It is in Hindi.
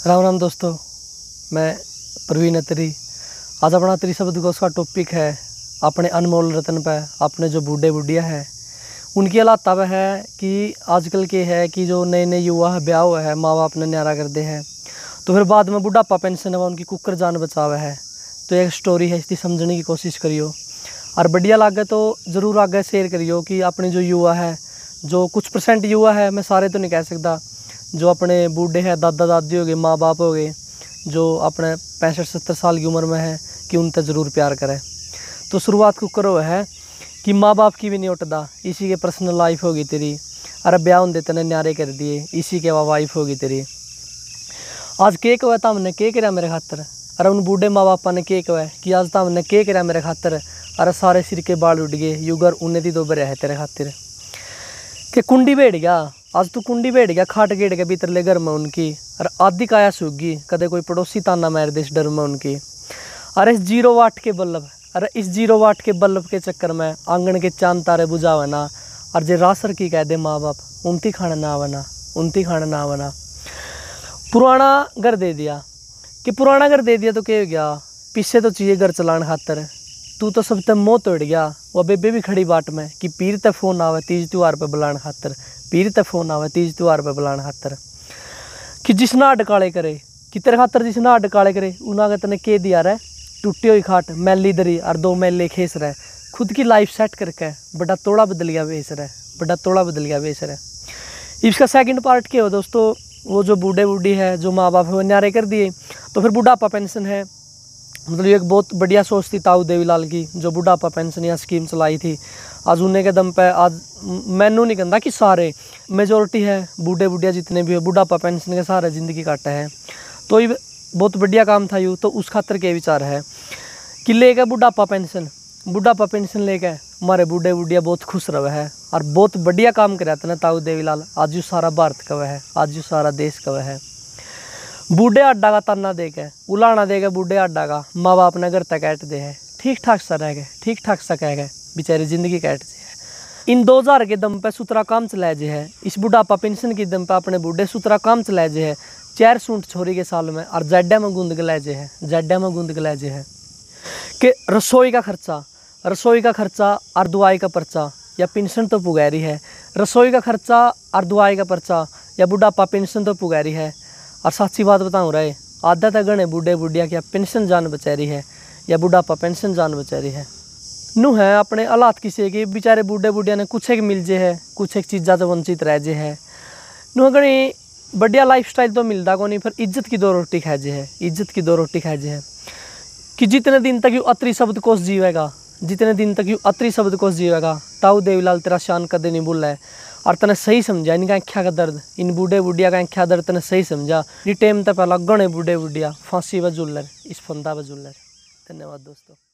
राम राम दोस्तों, मैं प्रवीण अत्री। आज अपना त्रिशब्द कोश का टॉपिक है अपने अनमोल रतन पर। अपने जो बूढ़े बुढ़िया है उनकी हालात तब है कि आजकल के है कि जो नए नए युवा है, ब्याह हुआ है, माँ बाप ने न्यारा कर दे है, तो फिर बाद में बुढ़ापा पेंशन है उनकी कुकर जान बचावा है। तो एक स्टोरी है, इसकी समझने की कोशिश करियो और बढ़िया लगे तो ज़रूर आगे शेयर करियो कि अपने जो युवा है, जो कुछ परसेंट युवा है, मैं सारे तो नहीं कह सकता, जो अपने बूढ़े हैं, दादा दादी हो गए, माँ बाप हो गए, जो अपने 65-70 साल की उम्र में है, कि उन तक ज़रूर प्यार करें। तो शुरुआत कुकर वो है कि माँ बाप की भी नहीं उठदा, इसी के पर्सनल लाइफ होगी तेरी, अरे ब्याह होंदे तने न्यारे कर दिए, इसी के वाइफ होगी तेरी। आज केक हुआ था हमने के करा मेरे खातर, अरे उन बूढ़े माँ बापा ने केक हुआ कि आज तो हमने के करा मेरे खातर, अरे सारे सिर के बाल उड़ गए, युगर उन्हें दी दो बरे है तेरे खातिर। कि कुंडी बैठ गया, आज तू कुंडी बैठ गया, खाट गेट के भीतर ले घर में उनकी, अरे आधी काया सूगी, कदे कोई पड़ोसी ताना मार दे इस डर में उनकी। अरे इस 0 वाट के बल्ब, अरे इस 0 वाट के बल्ब के चक्कर में आंगन के चांद तारे बुझावे ना, और जे रासर की कह दे माँ बाप, उनती खाना ना बना, उनती खाना ना बना। पुराना घर दे दिया, कि पुराना घर दे दिया तो क्या हो गया, पीछे तो चाहिए घर चलाने खातर, तू तो सब तक मोह तोड़ गया। वह बेबे भी खड़ी बाट में कि पीर ते फोन आवे तीज त्योहार पे बुलाने खातर, पीर ते फोन आवे तीज त्योहार पे बुलाने खातर। कि जिसना अडकाले करे, कि तेरे खातर जिसना अडकाले करे, उन्हें तने के दिया रहे, टूटी हुई खाट, मैली दरी और 2 मैले खेस रहे, खुद की लाइफ सेट करके बड़ा तोड़ा बदल गया बेच रहा है, बड़ा तोड़ा बदल गया बेच रहा है। इसका सेकंड पार्ट क्या हो दोस्तों, वो जो बूढ़े बूढ़ी है, जो माँ बाप है, वो न्यारे कर दिए, तो फिर बुढ़ापा पेंशन है। मतलब एक बहुत बढ़िया सोच थी ताऊ देवीलाल की, जो बुढ़ापा पेंशन या स्कीम चलाई थी। आज उन्हें के दम पे आज मैनू नहीं कहता कि सारे मेजोरिटी है बूढ़े बुढ़िया जितने भी हो बुढ़ापा पेंशन के सारे ज़िंदगी काटे हैं। तो ये बहुत बढ़िया काम था यूँ। तो उस खातर के विचार है कि लेके बुढ़ापा पेंशन लेके हमारे बूढ़े बुढ़िया बहुत खुश रहे है और बहुत बढ़िया काम कर रहे थे ताऊ देवीलाल। आज यू सारा भारत कवे है, आज यू सारा देश कवे है। बूढ़े अड्डा का ताना दे के उलाना दे के बूढ़े अड्डा का माँ बाप ने घर तक कैट दे है, ठीक ठाक सा रह गए, ठीक ठाक सा कह गए, बेचारी जिंदगी कैट दे है। इन 2000 के दम पे सुतरा काम चलाए जे है, इस बुढ़ापा पेंशन के दम पे अपने बूढ़े सुतरा काम चलाए जे है, 4 सूंठ छोरी के साल में, और जड्डा में गुंद गलाए जे है, जड्डा में गुंद गलाए जे है। कि रसोई का खर्चा और दुआई का पर्चा या पेंशन तो पुगैरी है, रसोई का खर्चा और दुआई का पर्चा या बुढ़ापा पेंशन तो पुगैरी है। और सच्ची बात बताऊँ रहे, आधा तक गणे बूढ़े बुढ़िया क्या पेंशन जान बचा रही है या बुढ़ापा पेंशन जान बचा रही है। नू है अपने हालात किसी के बेचारे बूढ़े बुढ़िया ने कुछ एक मिल जे है, कुछ एक चीज़ा से वंचित रह जे है। नू गणी बढ़िया लाइफ स्टाइल तो मिलता को नहीं, फिर इज्जत की 2 रोटी खा जे है, इज्जत की 2 रोटी खा जे है। कि जितने दिन तक यू अत्री शब्द कोश जीवेगा, जितने दिन तक यू अत्री शब्द कोश जीवेगा, ताऊ देवीलाल तेरा शान कदे नहीं भूला है। और तने सही समझा इनका आँख्या का दर्द, इन बूढ़े बुढ़िया का आँख्या दर्द तने सही समझा। ये टाइम तक पहला गणे बूढ़े बुढ़िया फांसी व जुल्लर, इस फंदा व जुल्लर। धन्यवाद दोस्तों।